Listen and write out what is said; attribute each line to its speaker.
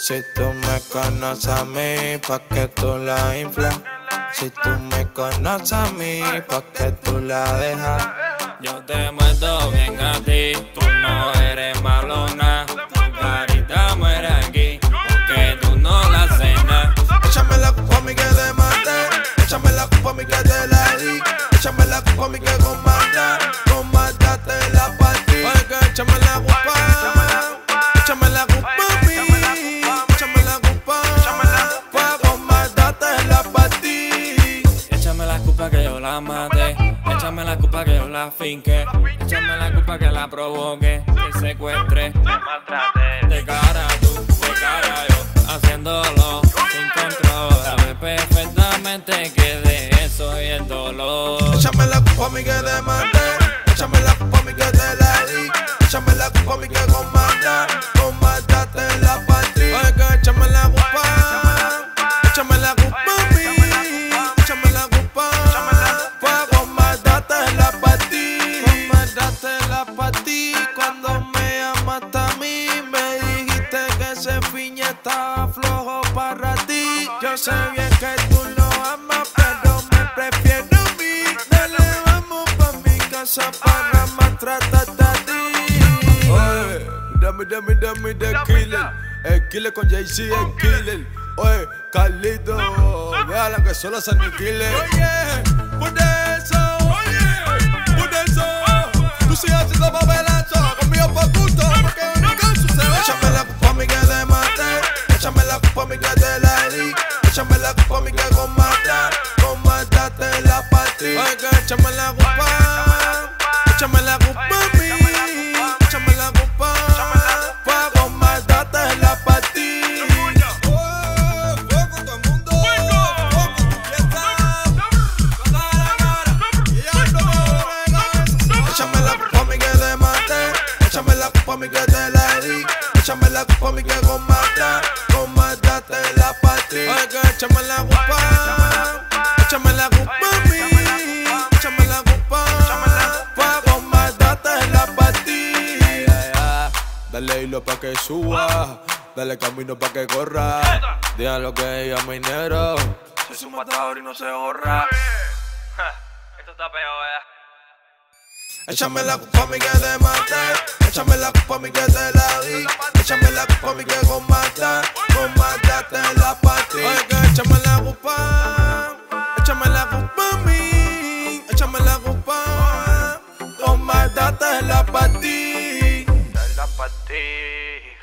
Speaker 1: Si tú me conoces a mí, pa' que tú la inflas. Si tú me conoces a mí, pa' que tú la dejas.
Speaker 2: Yo te muerdo bien a ti, tú no eres malona. Tu carita muere aquí, porque tú no la cenas.
Speaker 1: Échame la culpa a mí que te maté. Échame la culpa a mí que te la di. Échame la culpa a mí que con maldad te la partí. Oiga, échame la culpa. Échame la culpa a mí. Échame la culpa. Pa' con maldad te la partí.
Speaker 2: Échame la culpa que yo la maté. Échame la culpa que yo la finqué. Échame la culpa que la provoqué. Que secuestré, te maltraté. De cara tú, de cara yo, haciéndolo sin control. Sabes perfectamente que de eso y el dolor.
Speaker 1: Échame la culpa a mí que te maté. Échame la culpa a mí que te la di. Échame la culpa a mí que con maldad te la partí. Oiga, échame la culpa. Échame la culpa a mí. Échame la culpa. Pa' con maldad te la partí. Con maldad te la partí. Cuando me llamaste a mí, me dijiste que ese fin ya estaba flojo para ti. Yo sé bien que tú lo amas, pero me prefiero a mí. Dale, vamos pa' mi casa para maltratarte a ti. Oye, dame de killer. El killer con Jay-Z, el killer. Oye, Carlito, véala que solo se aniquile. Oye, por eso, tú sigues haciendo papelazo. Conmigo por gusto, porque no canso se va. Échame la culpa a mí que te maté. Échame la culpa a mí que te la di. Échame la culpa a mí que con maldad te la partí. Oiga, échame la culpa. Échame la culpa a mí. Échame la culpa. Pa' con maldad te la partí. Échame la culpa a mí que te maté. Échame la culpa a mí que te la di. Échame la culpa a mí que con maldad te la partí. Oiga, échame la culpa. Échame la culpa a mí. Échame la culpa. Pa' con maldad te la partí. Dale hilo pa' que suba. Dale camino pa' que corra. Digan lo que diga minero.
Speaker 2: Soy un matador y no se borra. Esto está peor,
Speaker 1: Échame la culpa a mí que te maté. Échame la culpa a mí que te la di. Échame la culpa a mí que con maldad te la partí. Oiga, échame la culpa. Échame la culpa a mí. Échame la culpa. Con maldad te la partí.
Speaker 2: Te la partí.